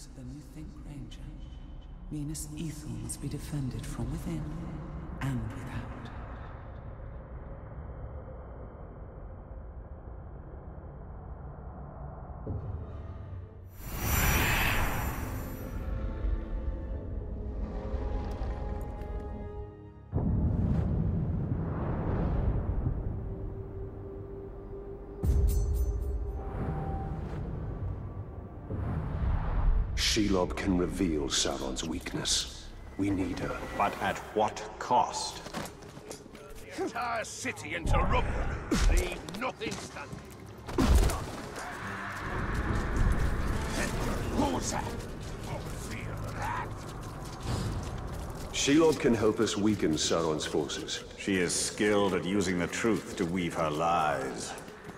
closer than you think, Ranger. Minas Ithil must be defended from within and without. Shelob can reveal Sauron's weakness. We need her. But at what cost? The entire city into rubble. Leave nothing standing. Who's that? Feel that? Shelob can help us weaken Sauron's forces. She is skilled at using the truth to weave her lies.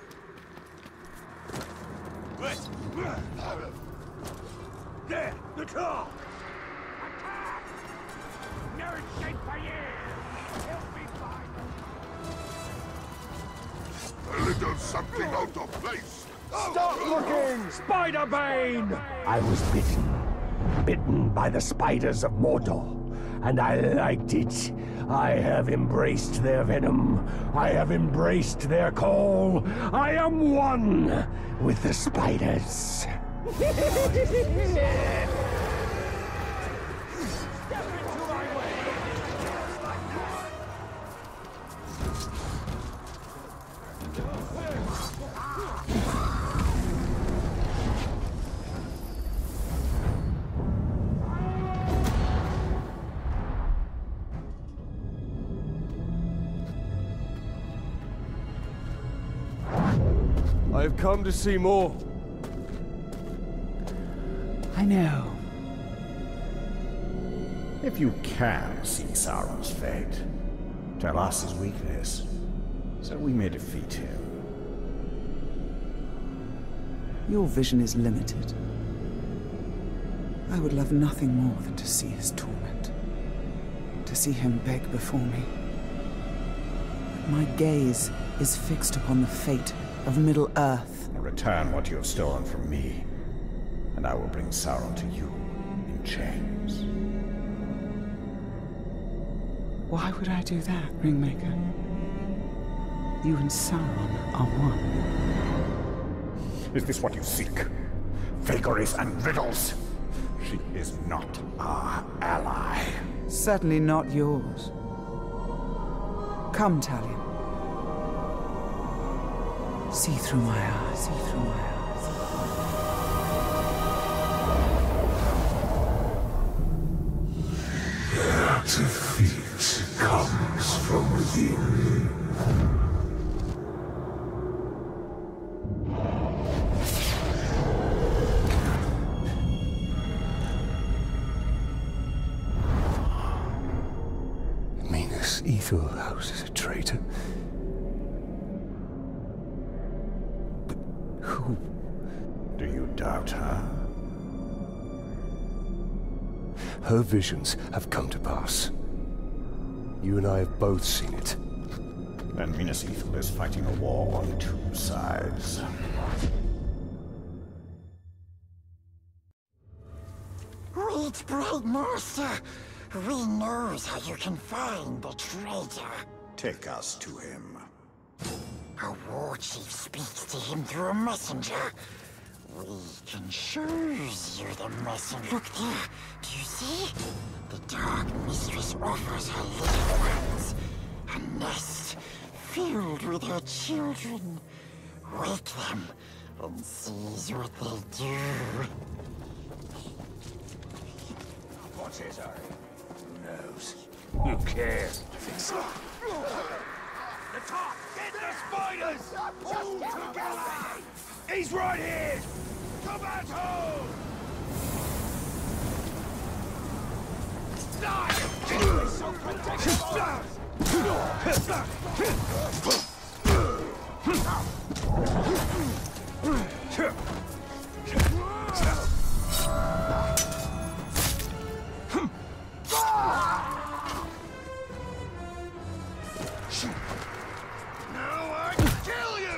There, the car! Attack! No escape for you! Help me find them! A little something out of place! Stop looking! Spider-Bane! I was bitten by the spiders of Mordor, and I liked it. I have embraced their venom. I have embraced their call. I am one with the spiders. Step into my way! I've come to see more. I know. If you can see Sauron's fate, tell us his weakness, so we may defeat him. Your vision is limited. I would love nothing more than to see his torment. To see him beg before me. But my gaze is fixed upon the fate of Middle-earth. Return what you have stolen from me, and I will bring Sauron to you in chains. Why would I do that, Ringmaker? You and Sauron are one. Is this what you seek? Vagaries and riddles? She is not our ally. Certainly not yours. Come, Talion. See through my eyes, see through my eyes. Defeat comes from within. Minas Ithil houses a traitor. But who? Do you doubt her? Her visions have come to pass. You and I have both seen it. Then Minas Ithil is fighting a war on two sides. Wait, Bright Master! We knows how you can find the traitor. Take us to him. A war chief speaks to him through a messenger. We can choose you the messenger. Look there, do you see? The Dark Mistress offers her little ones a nest filled with her children. Wake them and seize what they do. What's his hurry? Who knows? Who cares? Fix it. The top! Get the spiders! All together! He's right here! Come at home! Die! Now I kill you!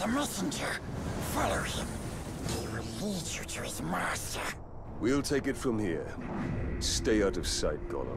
The messenger. Follow him. He will lead you to his master. We'll take it from here. Stay out of sight, Gollum.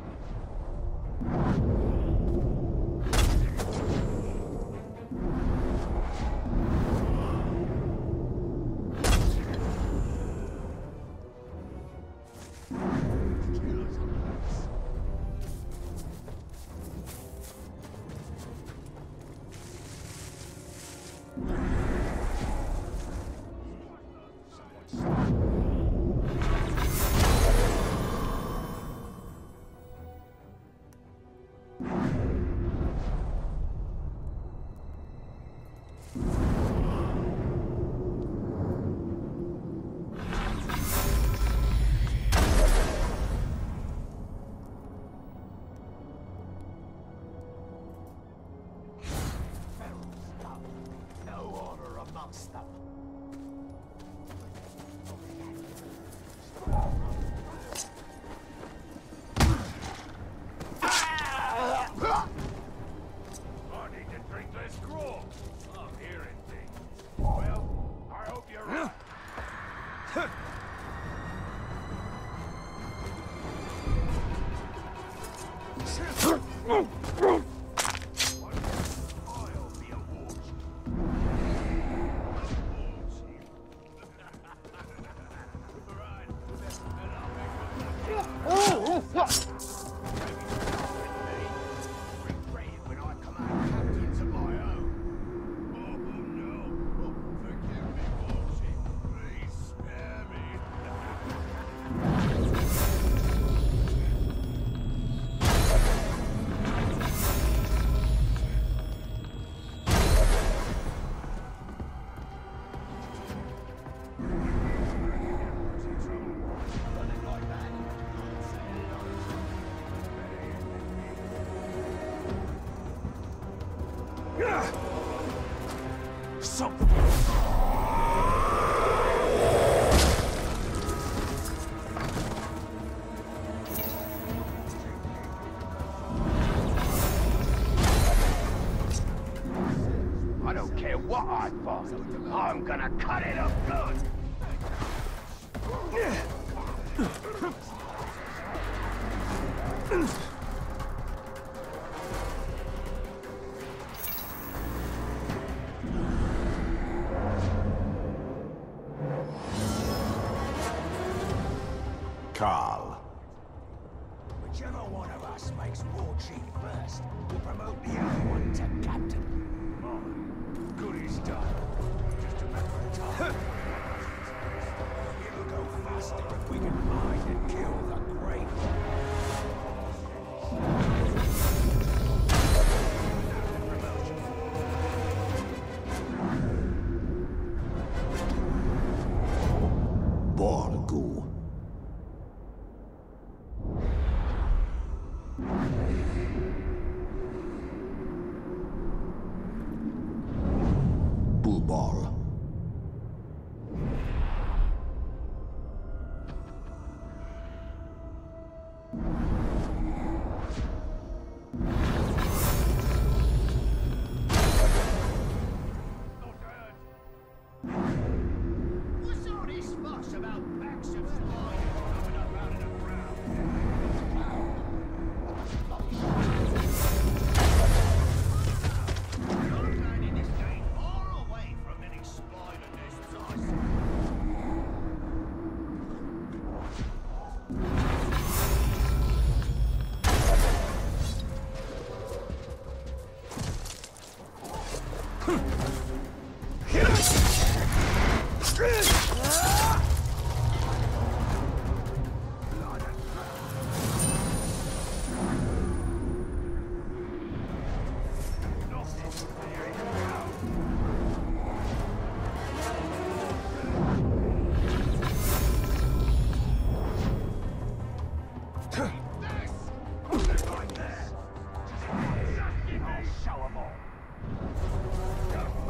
I don't care what I find. I'm gonna cut it up good. Carl. Whichever one of us makes war chief first, will promote the other one to captain. Good is done. Just a matter of time. It'll go faster if we can find and kill the Great Borgu. Bullball. What's all this fuss about packs of spiders coming up out of the ground? You're playing this game far away from any spider nests I see. Show 'em all.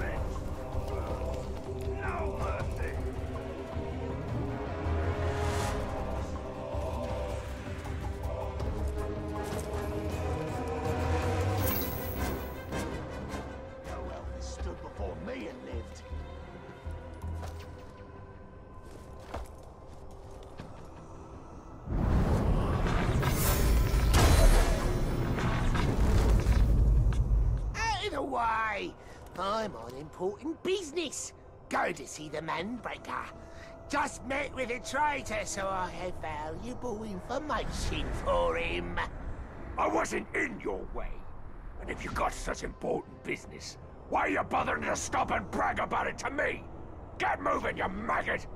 away! I'm on important business. Go to see the Manbreaker. Just met with a traitor, so I have valuable information for him. I wasn't in your way. And if you got such important business, why are you bothering to stop and brag about it to me? Get moving, you maggot!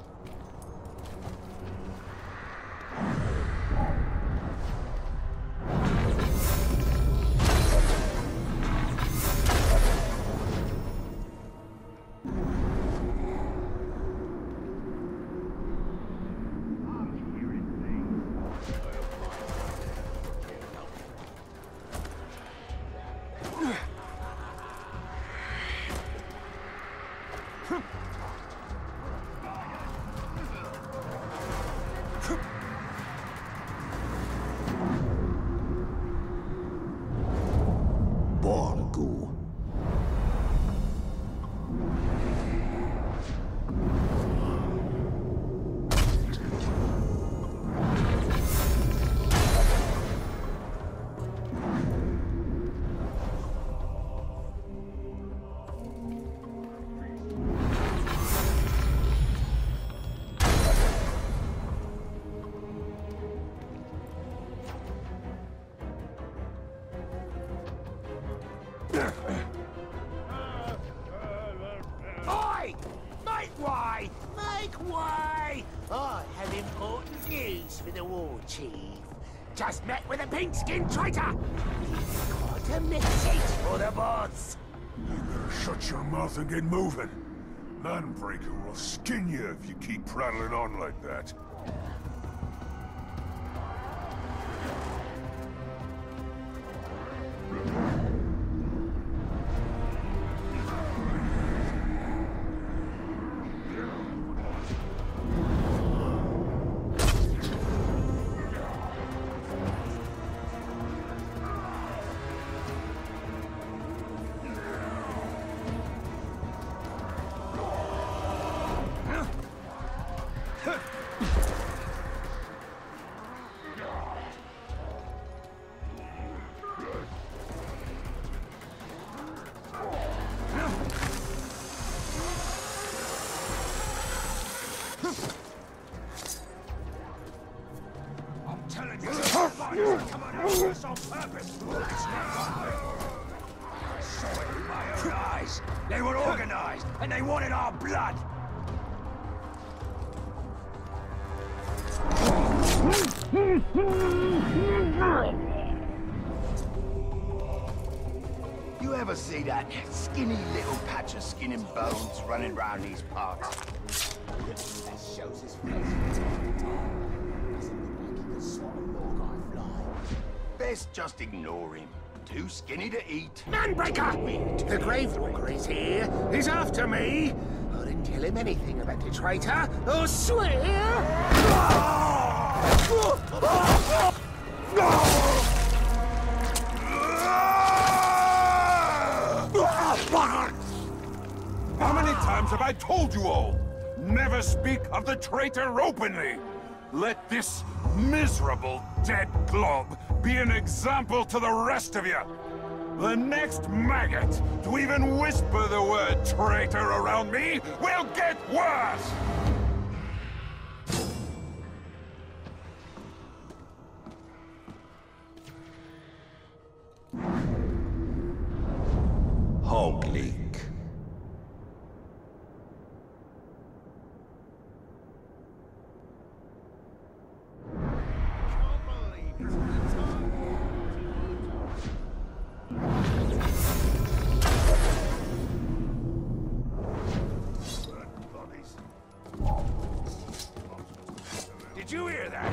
Oi! Make way! Make way! I have important news for the war chief. Just met with a pink-skinned traitor! He's got a message for the boss! You better shut your mouth and get moving. Manbreaker will skin you if you keep prattling on like that. They were organized, and they wanted our blood! You ever see that skinny little patch of skin and bones running round these parts? That shows his face. Doesn't look like he could swat a log on fly. Best just ignore him. Too skinny to eat. Manbreaker! The Gravewalker is here. He's after me. I didn't tell him anything about the traitor. I'll swear! How many times have I told you all? Never speak of the traitor openly! Let this miserable dead glob be an example to the rest of you! The next maggot to even whisper the word traitor around me will get worse! Hog leak. Did you hear that?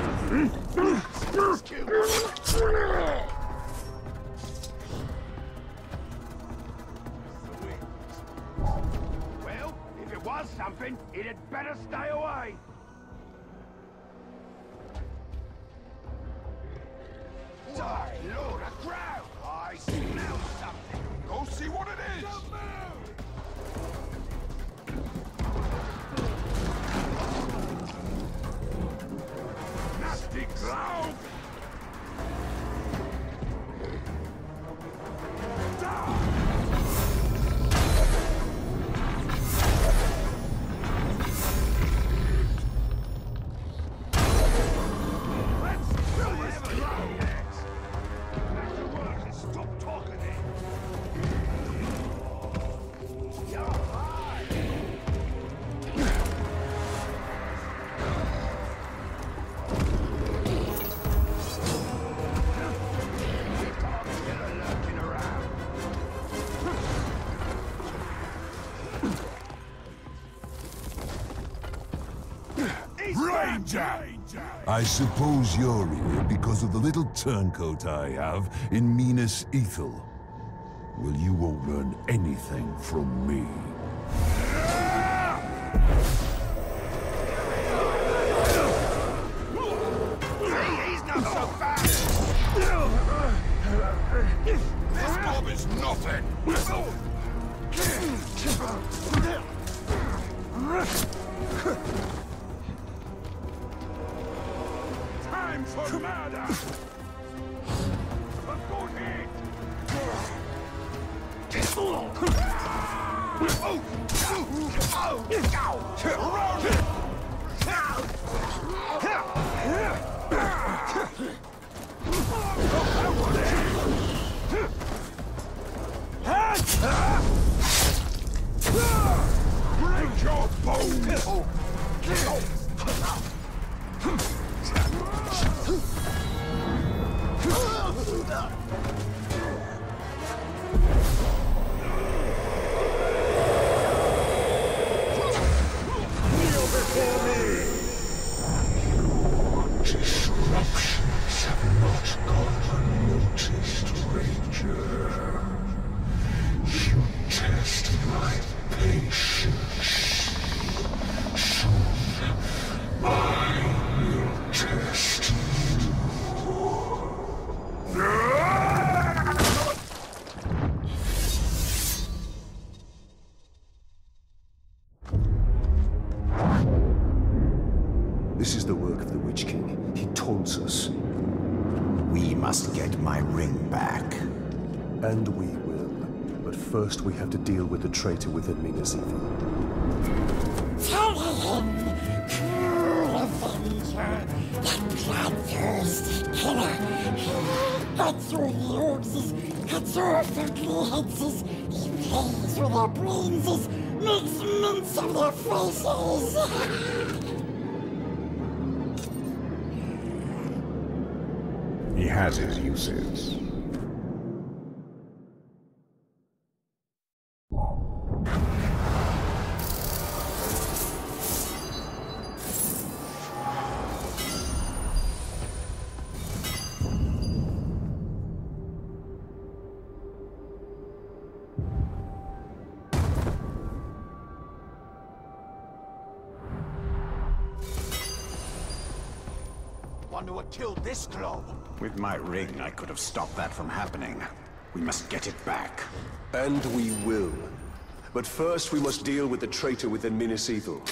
Well, if it was something, it had better stay away. Die, Lord, a crowd! I smell something. Go see what it is! Don't move! Nasty clown! Die! I suppose you're here because of the little turncoat I have in Minas Ithil. Well, you won't learn anything from me. He's not so bad! This mob is nothing! Time for murder! A good hit! Break your bones! Disruptions have not gone unnoticed, Ranger. You test my patience. Soon, I will test you. This is the work of the Witch King. He taunts us. We must get my ring back. And we will. But first we have to deal with the traitor within Minas Ithil. Tell him, cruel avenger, that bloodthirsty killer. Cuts your ears, cuts off ugly heads, he plays with their brains, makes mince of their faces. He has his uses. Wonder what killed this globe. With my ring, I could have stopped that from happening. We must get it back. And we will. But first we must deal with the traitor within Minas Ithil.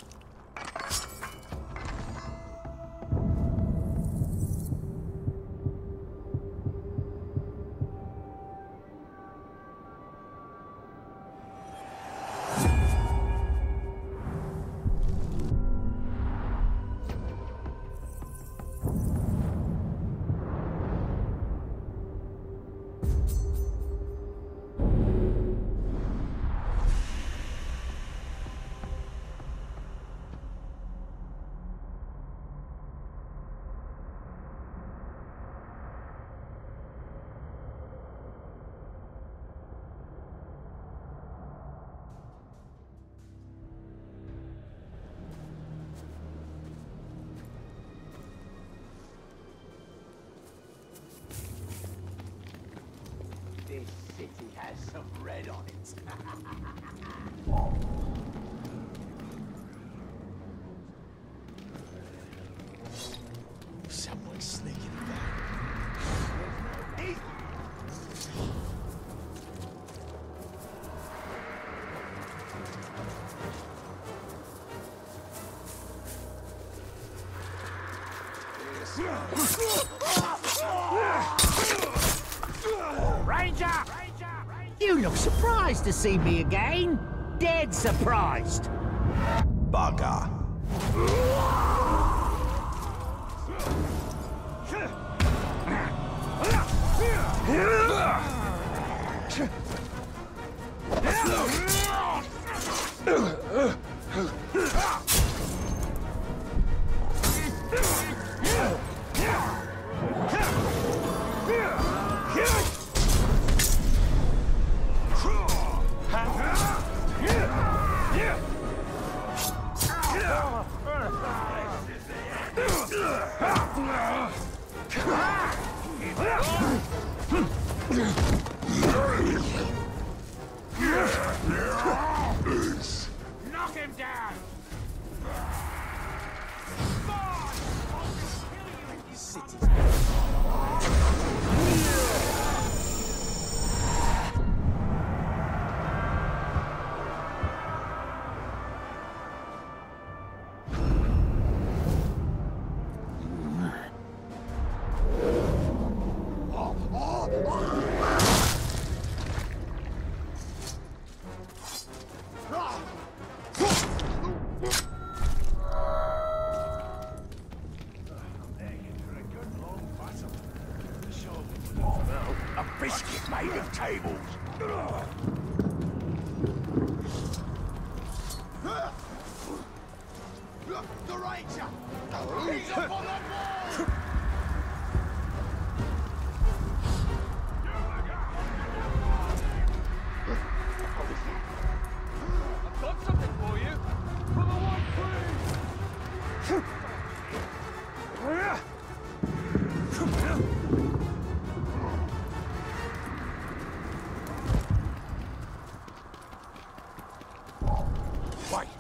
This city has some red on it. Someone's sneaking back. Ranger! You look surprised to see me again. Dead surprised. Bugger. Knock him down! A biscuit made of tables. The Ranger! He's up on the wall! I've got something for you. For the one free. Wait.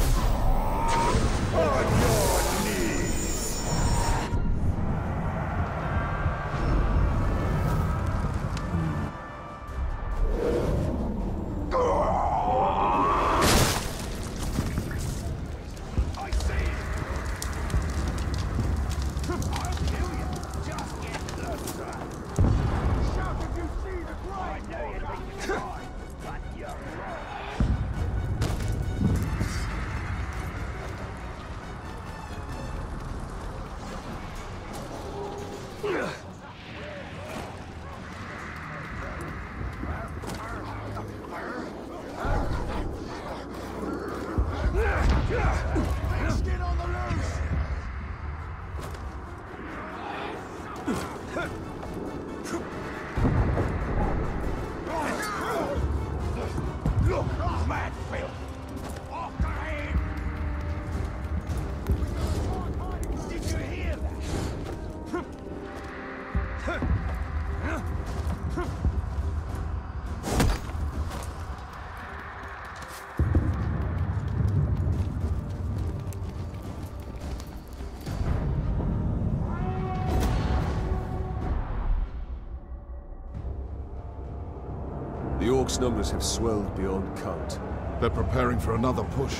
The Orcs' numbers have swelled beyond count. They're preparing for another push.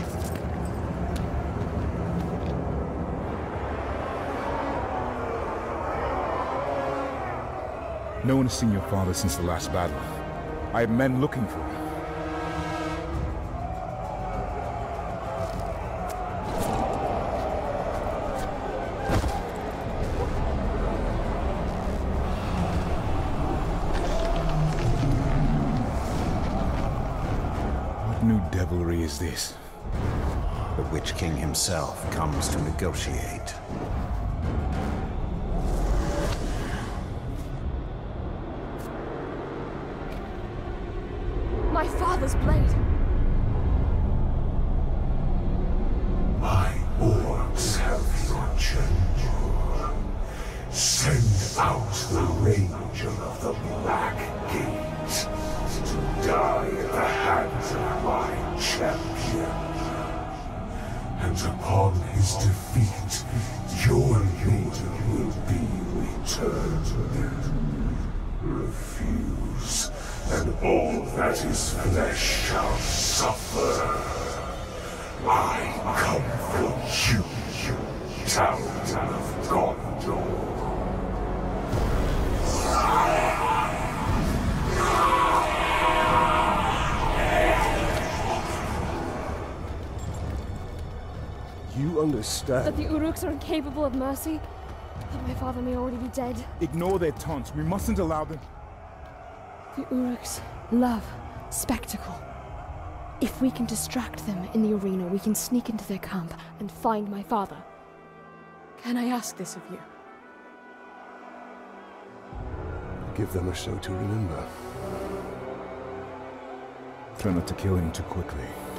No one has seen your father since the last battle. I have men looking for him. What new devilry is this? The Witch King himself comes to negotiate. My father's blade! My orcs have your general. Send out the Ranger of the Black Gate to die at the hands of my champion. And upon his defeat, your leader will be returned. Refuse, and all that is flesh shall suffer. I come for you, Town of Gondor. You understand? That the Uruks are incapable of mercy? That my father may already be dead? Ignore their taunts. We mustn't allow them. The Uruks love spectacle. If we can distract them in the arena, we can sneak into their camp and find my father. Can I ask this of you? Give them a show to remember. Try not to kill him too quickly.